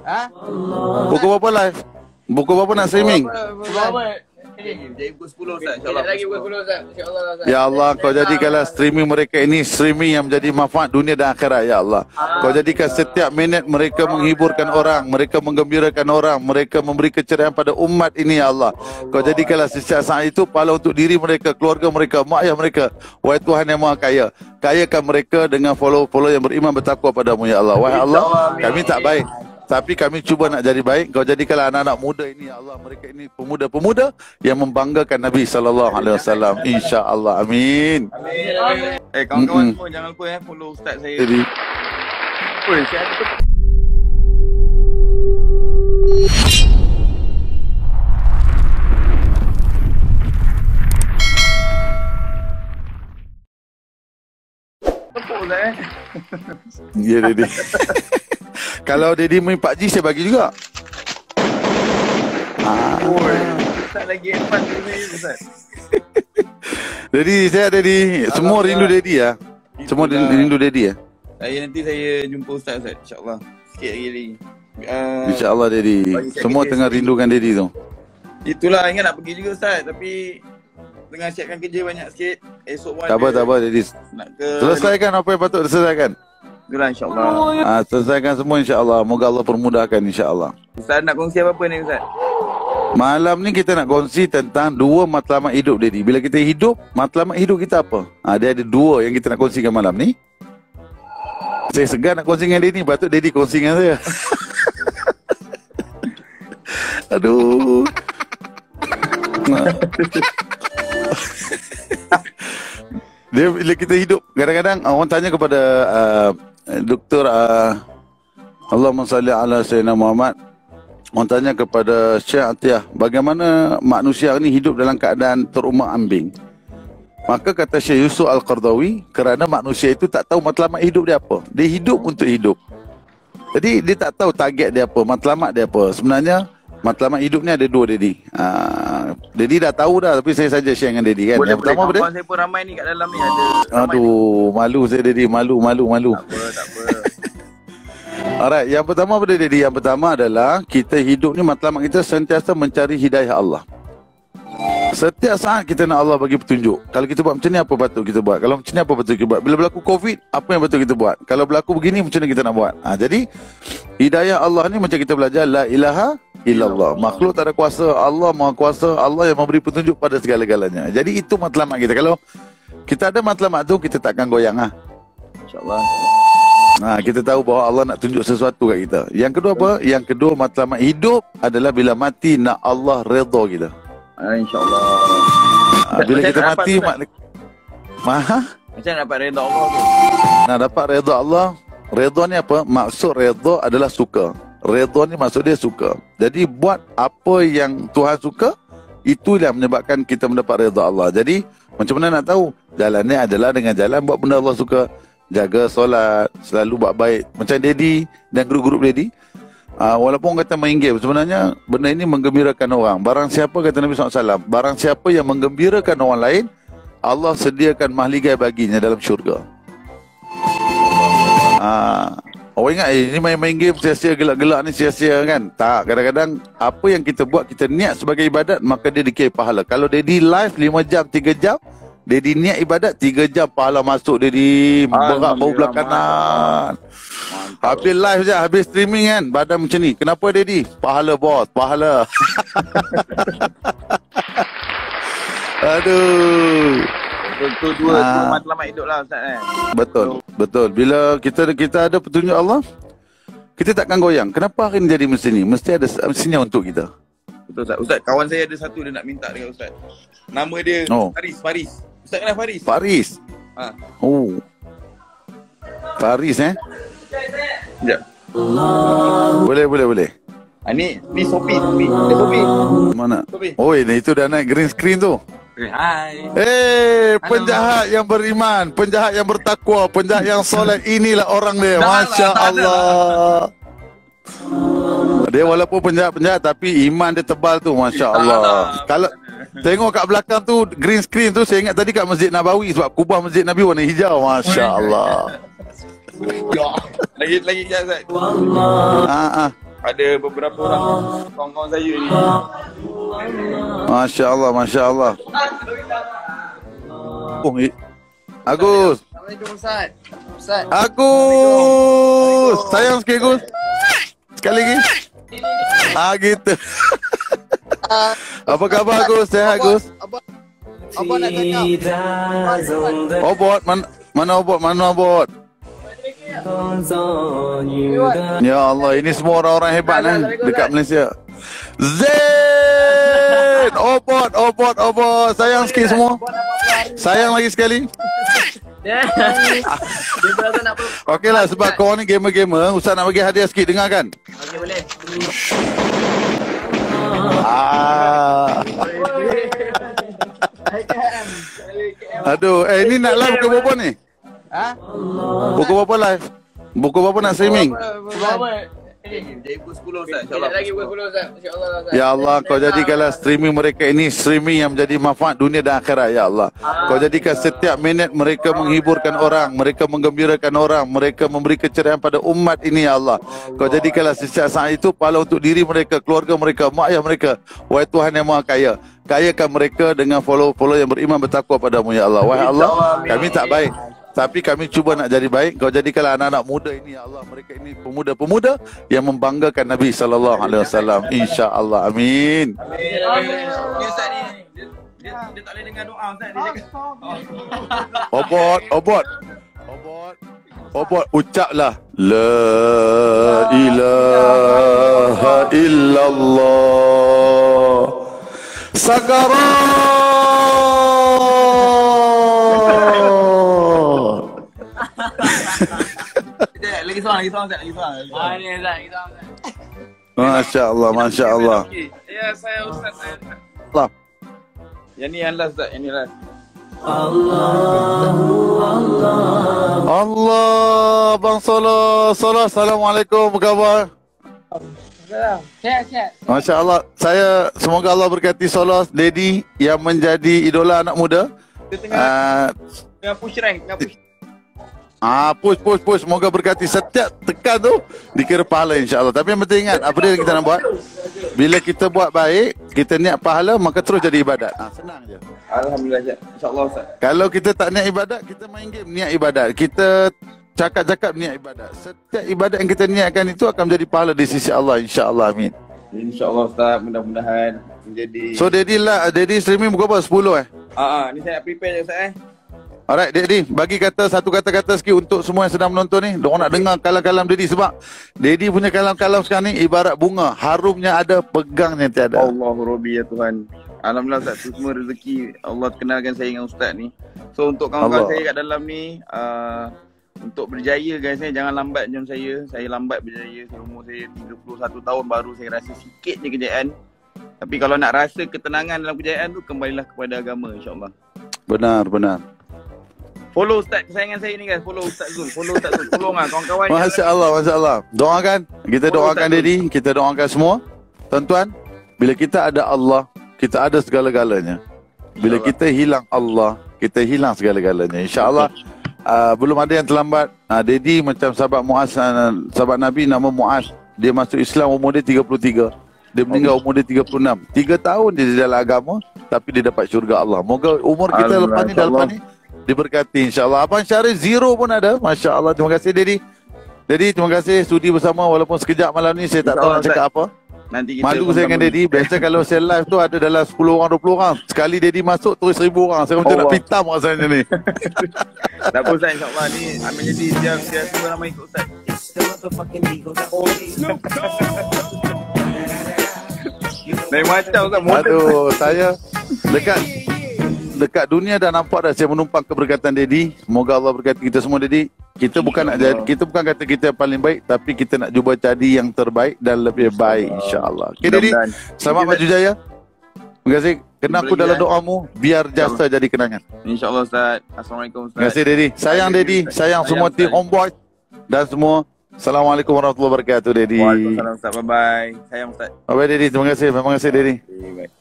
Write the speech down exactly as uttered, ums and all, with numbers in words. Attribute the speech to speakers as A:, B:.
A: Ha?
B: Pukul berapa live? Pukul berapa nak streaming?
A: Berapa? Jadi pukul sepuluh Ustaz, insyaAllah. Lagi pukul sepuluh Ustaz, insyaAllah Ustaz.
B: Ya Allah, kau jadikanlah streaming mereka ini streaming yang menjadi manfaat dunia dan akhirat, ya Allah. Kau jadikan setiap minit mereka menghiburkan orang, mereka menggembirakan orang, mereka memberi keceriaan pada umat ini, ya Allah. Kau jadikanlah setiap saat itu pahala untuk diri mereka, keluarga mereka, mak ayah mereka. Wahai Tuhan yang Maha Kaya, kayakan mereka dengan follow-follow yang beriman bertakwa padamu, ya Allah. Wahai Allah, kami tak baik, tapi kami cuba nak jadi baik. Kau jadikanlah anak-anak muda ini, ya Allah. Mereka ini pemuda-pemuda yang membanggakan Nabi sallallahu alaihi wasallam. Insya-Allah. Amin.
A: Amin. Eh, kawan-kawan semua jangan lupa eh follow Ustaz saya.
B: Jadi,
A: Oi, saya ada tepuk Ustaz eh.
B: ya Dedi. Kalau Dedi main P U B G saya bagi juga. Ah.
A: Oi, Ustaz lagi advance ni Ustaz.
B: Dedi, saya Dedi. Semua rindu Dedi ya. Semua
A: Itulah.
B: rindu Dedi ya.
A: Saya nanti saya jumpa Ustaz Ustaz, insya-Allah. Sikit lagi lagi. Uh,
B: Insya-Allah Dedi.
A: bagi saya
B: Semua
A: kerja
B: tengah
A: sikit.
B: rindukan Dedi tu.
A: Itulah ingat nak pergi juga Ustaz, tapi tengah siapkan kerja banyak sikit. Esok pun
B: Tak apa,
A: ada
B: tak apa Dedi.
A: nak ke
B: Selesaikan apa yang patut diselesaikan.
A: Itulah insya-Allah.
B: Ah, selesaikan semua insya-Allah. Moga Allah permudahkan insya-Allah.
A: Ustaz nak kongsi apa-apa ni Ustaz?
B: Malam ni kita nak kongsi tentang dua matlamat hidup Dedi. Bila kita hidup, matlamat hidup kita apa? Ah, dia ada dua yang kita nak kongsikan malam ni. Saya segan nak kongsi dengan Dedi, patut Dedi kongsi dengan saya. Aduh. Dia bila kita hidup, kadang-kadang orang tanya kepada uh, Doktor uh, Allahumma salli ala Sayyidina Muhammad. Orang tanya kepada Syekh Atiyah, bagaimana manusia ni hidup dalam keadaan terumbang-ambing? Maka kata Syekh Yusuf Al-Qardawi, kerana manusia itu tak tahu matlamat hidup dia apa. Dia hidup untuk hidup. Jadi dia tak tahu target dia apa, matlamat dia apa. Sebenarnya matlamat hidup ni ada dua Dedi. Ah, Dedi dah tahu dah, tapi saya saja share dengan Dedi kan.
A: Boleh,
B: Yang
A: boleh.
B: pertama apa dia?
A: Kawan saya pun ramai ni kat dalam ni ada. ramai ni.
B: Aduh, malu saya Dedi, malu, malu, malu.
A: Tak apa, tak apa.
B: Alright, yang pertama apa dia Dedi? Yang pertama adalah kita hidup ni matlamat kita sentiasa mencari hidayah Allah. Setiap saat kita nak Allah bagi petunjuk. Kalau kita buat macam ni, apa patut kita buat? Kalau macam ni, apa patut kita buat? Bila berlaku Covid, apa yang patut kita buat? Kalau berlaku begini, macam mana kita nak buat? Ha, jadi, hidayah Allah ni macam kita belajar La ilaha illallah. Makhluk tak ada kuasa, Allah maha kuasa, Allah yang memberi petunjuk pada segala-galanya. Jadi itu matlamat kita. Kalau kita ada matlamat tu, kita takkan goyang ha.
A: InsyaAllah.
B: Nah, kita tahu bahawa Allah nak tunjuk sesuatu kat kita. Yang kedua apa? Yang kedua matlamat hidup adalah bila mati nak Allah redha kita.
A: Ah, InsyaAllah.
B: Ah, bila
A: Macam
B: kita
A: nak
B: mati
A: dapat,
B: mak Maha
A: Macam nak dapat redha Allah tu?
B: nak dapat redha Allah. Redha ni apa? Maksud redha adalah suka. Redha ni maksud dia suka. Jadi buat apa yang Tuhan suka, itu yang menyebabkan kita mendapat redha Allah. Jadi macam mana nak tahu? Jalannya adalah dengan jalan buat benda Allah suka. Jaga solat, selalu buat baik. Macam Dedi dan guru-guru Dedi. Uh, walaupun orang kata main game, sebenarnya benda ini menggembirakan orang. Barang siapa, kata Nabi sallallahu alaihi wasallam, barang siapa yang menggembirakan orang lain, Allah sediakan mahligai baginya dalam syurga. Uh, orang ingat, eh, ini main-main game sia-sia, gelak-gelak ni sia-sia kan? Tak, kadang-kadang apa yang kita buat, kita niat sebagai ibadat, maka dia dikira pahala. Kalau Dedi live lima jam, tiga jam, Dedi niat ibadat, tiga jam pahala masuk Dedi berak bau belah kanan. Habis live je, habis streaming kan, badan macam ni. Kenapa Dedi? Pahala bos, pahala. Aduh.
A: Betul dua,
B: Ah.
A: dua matlamat hidup lah Ustaz eh.
B: Betul, betul. Bila kita kita ada petunjuk Allah, kita takkan goyang. Kenapa hari ni jadi mesti ni? Mesti ada mestinya untuk kita.
A: Betul Ustaz. Ustaz, kawan saya ada satu dia nak minta dengan Ustaz. Nama dia
B: Oh.
A: Faris, Faris. Ustaz kenal Faris?
B: Faris.
A: Ha.
B: Oh. Faris eh?
A: Sekejap.
B: Boleh, boleh, boleh.
A: Ah, ni, ni Sopi, Sopi. Dia Sopi.
B: Mana?
A: Sopi.
B: Oh, ini itu dah naik green screen tu.
A: Eh, hai.
B: Eh, penjahat yang beriman, penjahat yang bertakwa, penjahat yang soleh, inilah orang dia.
A: Dah lah,
B: Masya
A: tak ada
B: Allah. Dia walaupun penjahat-penjahat tapi iman dia tebal tu, Masya
A: Tak
B: Allah.
A: lah.
B: Kalau tengok kat belakang tu green screen tu, saya ingat tadi kat Masjid Nabawi sebab kubah Masjid Nabi warna hijau. Masya Allah.
A: Ya. Lagi lagi sekejap Ustaz.
B: Ah, ah.
A: Ada ada beberapa orang kawan-kawan saya ni.
B: Masya Allah, Masya Allah. Oh, eh. Agus.
C: Assalamualaikum Ustaz. Ustaz.
B: Agus. Sayang sikit Agus. Sekali lagi. Ah gitu. Apa khabar Agus? Sehat Agus?
C: Abang, abang nak tanya.
B: Obot, mana mana obot? Mana obot? Ya Allah, ini semua orang-orang hebat kan dekat Malaysia. Zain! Obot, obot, obot. Sayang sikit semua. Sayang lagi sekali. Okeylah, sebab korang ni gamer-gamer, Ustaz nak bagi hadiah sikit, dengar kan?
C: Okey, boleh.
B: Ah. Aduh, eh ni nak live buku berapa ni?
C: Ha?
B: Buku berapa live? Buku berapa nak streaming?
C: Berapa?
A: Jadi pukul sepuluh Ustaz, insyaAllah.
C: Lagi pukul sepuluh Ustaz. InsyaAllah Ustaz.
B: Ya Allah, kau jadikanlah streaming mereka ini streaming yang menjadi manfaat dunia dan akhirat, ya Allah. Kau jadikan setiap minit mereka menghiburkan orang, mereka menggembirakan orang, mereka memberi keceriaan pada umat ini, ya Allah. Kau jadikanlah setiap saat itu pahala untuk diri mereka, keluarga mereka, mak ayah mereka. Wahai Tuhan yang Maha Kaya, kayakan mereka dengan follow-follow yang beriman bertakwa padamu, ya Allah. Wahai Allah, kami tak baik, tapi kami cuba nak jadi baik. Kau jadikanlah anak-anak muda ini, ya Allah. Mereka ini pemuda-pemuda yang membanggakan Nabi sallallahu alaihi wasallam. Insya-Allah. Amin.
A: Amin. Amin. Ustaz ni, dia, dia, dia tak boleh dengar doa Ustaz. Dia cakap,
B: Obot, obot. Obot. Obot, ucaplah la ilaha illallah. Sagarat.
A: lagi seorang, lagi seorang Ustaz, lagi seorang.
C: Ah, ni Ustaz, kita Ustaz.
B: Masya Allah, Masya Allah.
C: Ya, saya Ustaz saya.
B: Allah.
A: Yang ni yang last Ustaz, yang ni last.
B: Allah, Bang Solo, Solo, Assalamualaikum, apa khabar?
C: Sihat, sihat.
B: Masya Allah, saya semoga Allah berkati Solo, Daddy yang menjadi idola anak muda.
A: Dia tengah,
B: Uh,
A: tengah push rank, tengah push.
B: Ah, push, push, push. Semoga berkati. Setiap tekan tu dikira pahala, insya-Allah. Tapi yang penting ingat, apa dia yang kita nak buat? Bila kita buat baik, kita niat pahala, maka terus jadi ibadat. Ah, senang je.
A: Alhamdulillah Ustaz. InsyaAllah Ustaz.
B: Kalau kita tak niat ibadat, kita main game niat ibadat. Kita cakap-cakap niat ibadat. Setiap ibadat yang kita niatkan itu akan menjadi pahala di sisi Allah, insya-Allah. Amin.
A: InsyaAllah Ustaz, mudah-mudahan menjadi.
B: So, Daddy lah, Daddy streaming buku apa? sepuluh eh?
A: Ah, ah, ni saya nak prepare je Ustaz eh.
B: Alright, Daddy, bagi kata satu kata-kata sikit untuk semua yang sedang menonton ni. Diorang nak dengar kalam-kalam Daddy sebab Daddy punya kalam-kalam sekarang ni ibarat bunga. Harumnya ada, pegangnya tiada.
A: Allahu Rabbi ya Tuhan. Alhamdulillah Ustaz, tu semua rezeki Allah kenalkan saya dengan Ustaz ni. So untuk kawan-kawan saya kat dalam ni, uh, untuk berjaya guys, eh, jangan lambat macam saya. Saya lambat berjaya, umur saya tiga puluh satu tahun baru saya rasa sikit je kejayaan. Tapi kalau nak rasa ketenangan dalam kejayaan tu, kembalilah kepada agama insyaAllah.
B: Benar, benar.
A: Follow Ustaz kesayangan saya ni guys, follow Ustaz Zul, follow Ustaz Zul, tolong lah kawan-kawan.
B: Masya Allah, Masya Allah. Doakan, kita doakan Daddy, kita doakan semua. Tuan-tuan, bila kita ada Allah, kita ada segala-galanya. Bila kita hilang Allah, kita hilang segala-galanya. InsyaAllah, uh, belum ada yang terlambat. Uh, Daddy macam sahabat Muaz, uh, sahabat Nabi nama Muaz. Dia masuk Islam umur dia tiga puluh tiga. Dia meninggal umur dia tiga puluh enam. Tiga tahun dia di dalam agama, tapi dia dapat syurga Allah. Moga umur kita lepas ni dan lepas ni diberkati insyaAllah. Abang Syarif zero pun ada. Masya Allah. Terima kasih Daddy. Daddy, terima kasih sudi bersama walaupun sekejap malam ni. Saya tak tahu nak cakap apa.
A: Nanti kita
B: malu saya dengan Daddy. Biasa kalau saya live tu ada dalam sepuluh orang, dua puluh orang. Sekali Daddy masuk terus seribu orang. Saya macam
A: Allah.
B: nak pitam rasanya ni.
A: Tak apa Ustaz, insyaAllah ni amin jadi dia dia semua ramai ikut Ustaz. Lain macam Ustaz.
B: Aduh, saya dekat dekat dunia dah nampak dah saya menumpang keberkatan Daddy. Semoga Allah berkati kita semua Daddy. Kita bukan nak jadi, kita bukan kata kita yang paling baik, tapi kita nak cuba jadi yang terbaik dan lebih baik insya-Allah. Okey Daddy. Selamat maju jaya. Terima kasih. Kena aku dalam doamu biar jasa jadi kenangan.
A: InsyaAllah Ustaz. Assalamualaikum Ustaz.
B: Terima kasih Daddy. Sayang Daddy, sayang semua tim Homeboy dan semua. Assalamualaikum warahmatullahi wabarakatuh Daddy.
A: Waalaikumsalam Ustaz. Bye bye. Sayang Ustaz.
B: Bye bye Daddy. Terima kasih. Terima kasih Daddy.
A: Okay, bye.